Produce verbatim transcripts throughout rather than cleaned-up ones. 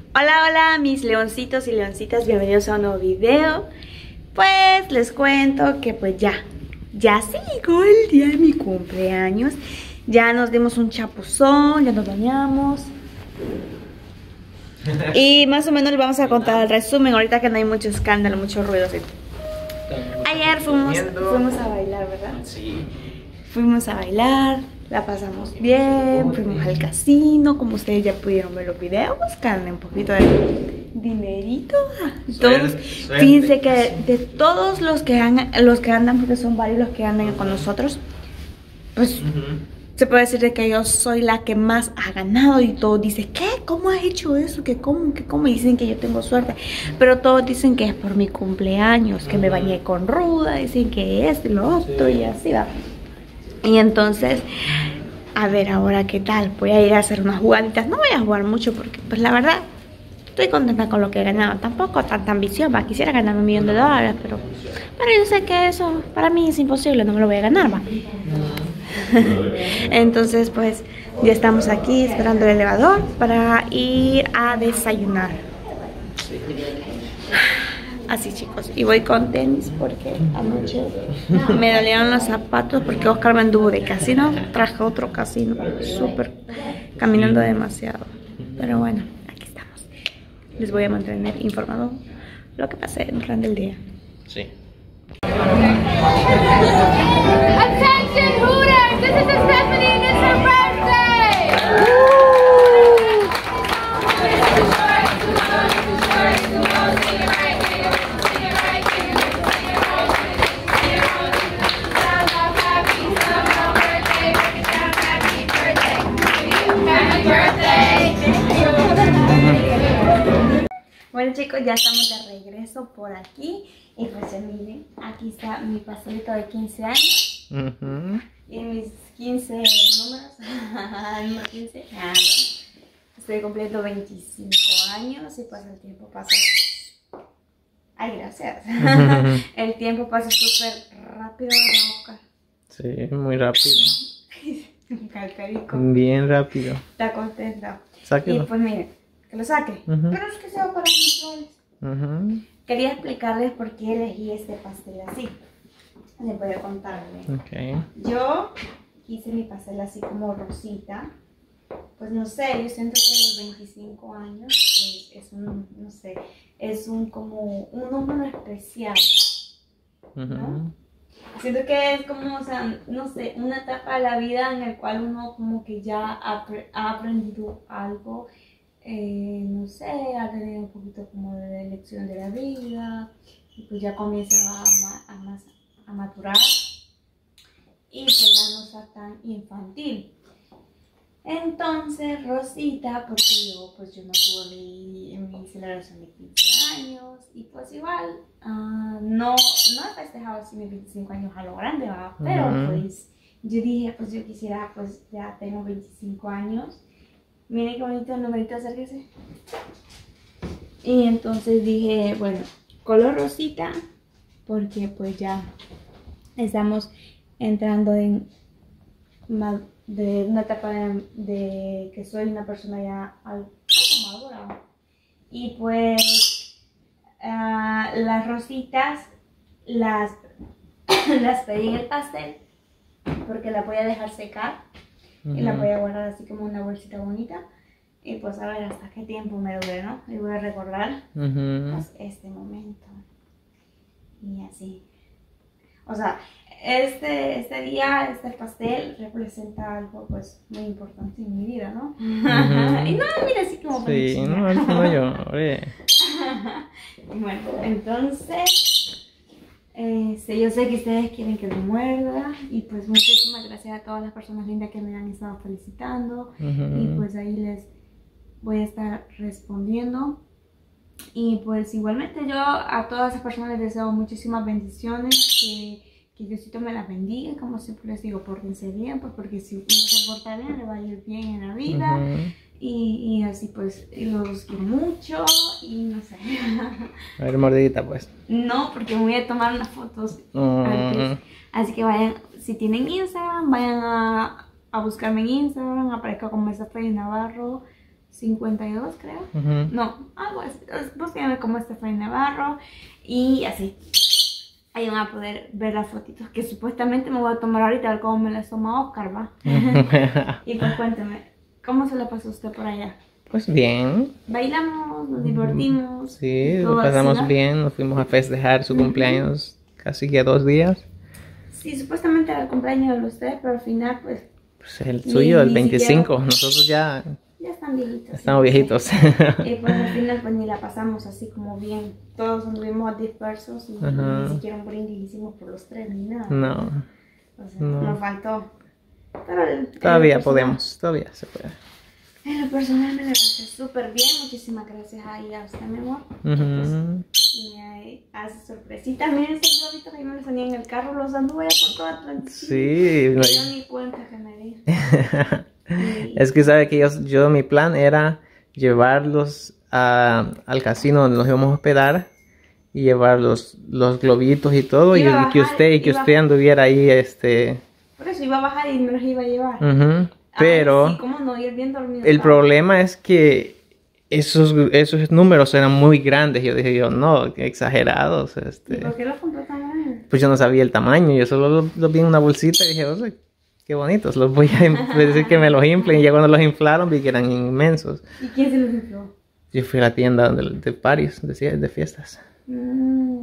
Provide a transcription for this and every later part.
Hola, hola mis leoncitos y leoncitas, bienvenidos a un nuevo video. Pues les cuento que pues ya, ya se llegó el día de mi cumpleaños. Ya nos dimos un chapuzón, ya nos bañamos. Y más o menos les vamos a contar el resumen, ahorita que no hay mucho escándalo, mucho ruido así. Ayer fuimos, fuimos a bailar, ¿verdad? Sí. Fuimos a bailar, la pasamos bien, fuimos al casino, como ustedes ya pudieron ver los videos, gané un poquito de dinerito. Todos, fíjense que de todos los que, han, los que andan, porque son varios los que andan con nosotros, pues uh-huh. se puede decir de que yo soy la que más ha ganado y todos dicen, ¿qué? ¿Cómo has hecho eso? ¿Qué cómo? ¿Qué cómo? Y dicen que yo tengo suerte, pero todos dicen que es por mi cumpleaños, que me bañé con ruda, dicen que es y lo otro sí. Y así va. Y entonces, a ver ahora qué tal, voy a ir a hacer unas jugaditas. No voy a jugar mucho porque pues la verdad estoy contenta con lo que he ganado. Tampoco tanta ambición, va, quisiera ganar un millón de dólares, pero, pero yo sé que eso para mí es imposible, no me lo voy a ganar, va. Entonces pues ya estamos aquí esperando el elevador para ir a desayunar. Así chicos, y voy con tenis porque anoche me dolieron los zapatos porque Oscar me anduvo de casino, traje otro casino, súper, caminando demasiado. Pero bueno, aquí estamos. Les voy a mantener informado lo que pase durante el día. Sí. Attention Hooters, this is Stephanie and it's her birthday! Bueno chicos, ya estamos de regreso por aquí. Y pues ya miren, aquí está mi pastelito de quince años. Uh-huh. Y mis quince números. Número quince. Ah, bueno. Estoy cumpliendo veinticinco años y pues el tiempo pasa. Ay, gracias. Uh-huh. El tiempo pasa súper rápido, ¿no? Sí, muy rápido. Calcarico. Bien rápido. Está contenta. Sáquelo. Y pues miren, que lo saque. Uh-huh. Pero es que se va para mis flores. Uh-huh. Quería explicarles por qué elegí este pastel así. Les voy a contarles. Okay. Yo hice mi pastel así como rosita. Pues no sé, yo siento que a los veinticinco años es, es un, no sé, es un como un número especial, ¿no? Uh-huh. Siento que es como, o sea, no sé, una etapa de la vida en la cual uno como que ya ha, ha aprendido algo. Eh, no sé, ha tenido un poquito como de lección de la vida y pues ya comienza a, a, a, a maturar y pues ya no está tan infantil. Entonces Rosita, porque yo pues yo no tuve mi, mi celebración de quince años y pues igual uh, no, no he festejado así mis veinticinco años a lo grande, ¿va? Pero uh-huh. pues yo dije pues yo quisiera, pues ya tengo veinticinco años. Miren qué bonito el numerito, acérquese. Y entonces dije, bueno, color rosita, porque pues ya estamos entrando en de una etapa de, de que soy una persona ya algo madura. Y pues uh, las rositas las, las pedí en el pastel porque las voy a dejar secar. Uh-huh. Y la voy a guardar así como una bolsita bonita. Y pues a ver hasta qué tiempo me dure, ¿no? Y voy a recordar uh-huh. pues, este momento. Y así. O sea, este, este día, este pastel representa algo pues muy importante en mi vida, ¿no? Uh-huh. Y no, mira así como... Sí, no, no lloré. Bueno, entonces... Este, yo sé que ustedes quieren que lo muerda y pues muchísimas gracias a todas las personas lindas que me han estado felicitando. Uh-huh. Y pues ahí les voy a estar respondiendo y pues igualmente yo a todas esas personas les deseo muchísimas bendiciones, que, que Diosito me las bendiga, como siempre les digo, pórtense bien, pues porque si uno se porta bien le va a ir bien en la vida. Uh-huh. Y, y así pues los quiero mucho y no sé. A ver, mordidita pues. No, porque me voy a tomar unas fotos uh. antes. Así que vayan, si tienen Instagram, vayan a, a buscarme en Instagram, aparezco como Stephanie Navarro cincuenta y dos, creo. Ujú. No, algo así. Búsquenme como Stephanie Navarro y así. Ahí van a poder ver las fotitos que supuestamente me voy a tomar ahorita, a ver cómo me las toma Oscar, ¿va? Y pues cuénteme, ¿cómo se la pasó usted por allá? Pues bien. Bailamos, nos divertimos. Sí, lo todo así, pasamos ¿no? bien. Nos fuimos a festejar su cumpleaños casi que dos días. Sí, supuestamente era el cumpleaños de ustedes, pero al final pues Pues el Ni- suyo, el ni veinticinco. siquiera- Nosotros ya ya están viejitos. estamos sí, viejitos. sí. Y pues al final pues ni la pasamos así como bien. Todos anduvimos dispersos y, y Ajá. ni siquiera un brindis hicimos por los tres ni nada. No, O sea, no. nos faltó. Pero el- en todavía lo personal- podemos, todavía se puede. En lo personal me la pasé súper bien. Muchísimas gracias ahí a usted, mi amor. Ujú. Me hace sorpresitas. Miren esos globitos ahí me los tenía en el carro. Los anduve por toda Atlanta. Sí, No yo ni cuenta que me di. Y- es que sabe que yo, yo mi plan era llevarlos a, al casino donde nos íbamos a hospedar y llevar los, los globitos y todo y, Iba a y que bajar, usted y que iba- usted anduviera ahí este Por eso iba a bajar y me los iba a llevar. ujú. Pero Ay, sí, cómo no, ir bien dormido. el estaba. problema es que esos, esos números eran muy grandes. Yo dije yo, no, qué exagerados. ¿Y Este. por qué los compró tan grandes? Pues yo no sabía el tamaño, yo solo los lo vi en una bolsita y dije, "Oye, qué bonitos, los voy a im- decir que me los inflen". Y ya cuando los inflaron vi que eran inmensos. ¿Y quién se los infló? Yo fui a la tienda de, de parties, de, fie- de fiestas. Mm.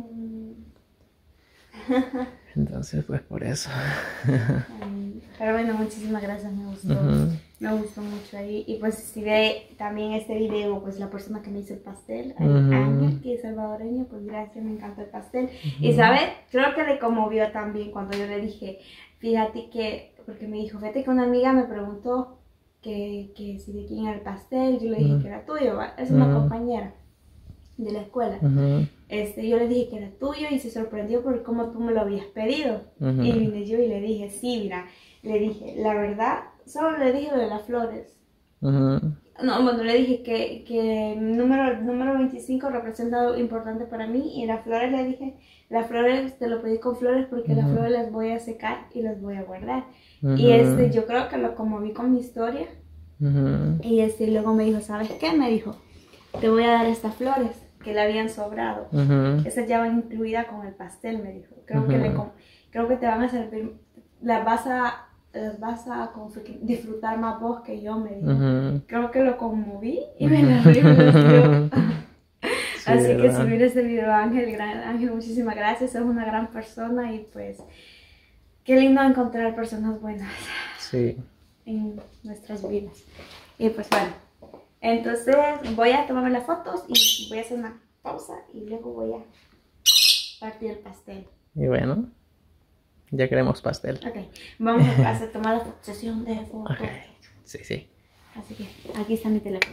Entonces, pues por eso. Ay, Pero bueno, muchísimas gracias, me gustó. Ujú. Me gustó mucho ahí. Y pues si ve también este video, pues la persona que me hizo el pastel, el Ujú. Ángel, que es salvadoreño, pues gracias, me encanta el pastel. Y sabes, creo que le conmovió también cuando yo le dije, fíjate que, porque me dijo, fíjate que una amiga me preguntó que, que si de quién era el pastel, yo le dije Ujú. que era tuyo, ¿va? Es una Ujú. compañera de la escuela. Ujú, Este, yo le dije que era tuyo y se sorprendió por cómo tú me lo habías pedido. Ujú. Y vine yo y le dije, sí, mira, le dije, la verdad, solo le dije lo de las flores. ujú, No, bueno, le dije que, que el número, el número veinticinco representa algo importante para mí y las flores le dije, las flores te lo pedí con flores porque las Ujú. flores las voy a secar y las voy a guardar. ujú, Y este, yo creo que lo conmoví con mi historia ujú, y este, luego me dijo, ¿sabes qué? Me dijo, te voy a dar estas flores que le habían sobrado. ujú, Esas ya van incluidas con el pastel, me dijo. Creo, que, Ujú. le, com- creo que te van a servir, las vas a, las vas a como que disfrutar más vos que yo, me dijo. ujú. Creo que lo conmoví y me la río, me las dio. Sí, Así que ¿verdad? subir este video, Ángel, gran Ángel, muchísimas gracias, sos una gran persona y pues qué lindo encontrar personas buenas Sí. en nuestras vidas. Y pues bueno, entonces voy a tomarme las fotos y voy a hacer una pausa y luego voy a partir el pastel. Y bueno, ya queremos pastel. Ok, vamos a hacer, tomar la sesión de fotos. Ok. Sí, sí. Así que aquí está mi teléfono.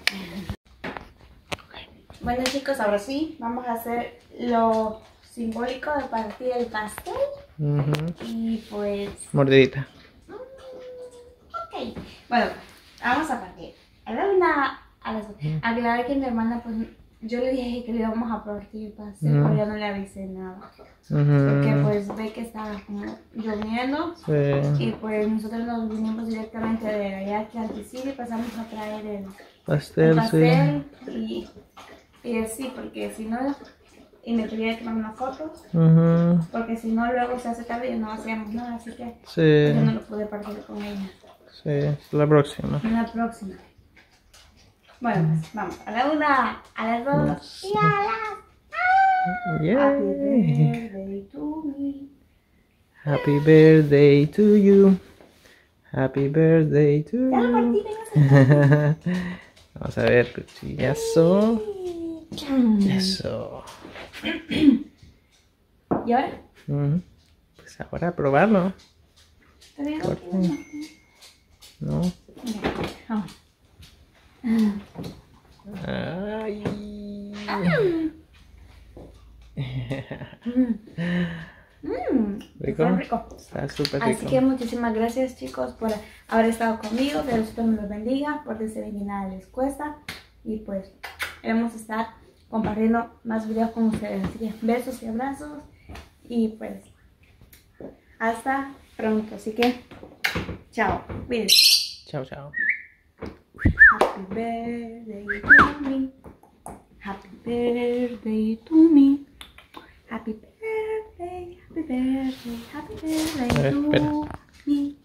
Bueno chicos, ahora sí, vamos a hacer lo simbólico de partir el pastel. Ujú. Y pues... Mordidita. mm, ok, bueno, vamos a partir. Ahora una... A las, aclarar que mi hermana, pues, yo le dije que le íbamos a partir el pastel, Mm. pero yo no le avisé nada. Ujú. Porque pues ve que estaba como lloviendo. Sí. Y pues nosotros nos vinimos directamente de allá aquí al Ticil y pasamos a traer el, el Pastel, sí. pastel y, y así, porque si no, y me pedía que tomar unas fotos, Ujú. porque si no luego se hace tarde y no hacíamos nada, así que Sí. yo no lo pude partir con ella. Sí. Hasta la próxima. En la próxima. Bueno, pues vamos, a la una, a las dos y a las... Happy Yay. birthday to me. Happy birthday to you. Happy birthday to Ya lo you. partí, venga. Vamos a ver, cuchillazo. Y Eso. ahora, Ujú. Pues ahora a probarlo. ¿está bien? Corte. ¿No? Mira, vamos. Ay. Mmm, ¿Rico? está rico. Está súper Así rico. que muchísimas gracias chicos por haber estado conmigo, que Dios me los bendiga, por bien y nada les cuesta y pues queremos estar compartiendo más videos con ustedes, así que besos y abrazos y pues hasta pronto, así que chao, cuídense. Chao, chao. Happy birthday to me. Happy birthday to me. Happy birthday, happy birthday, happy birthday A ver, espera. to me.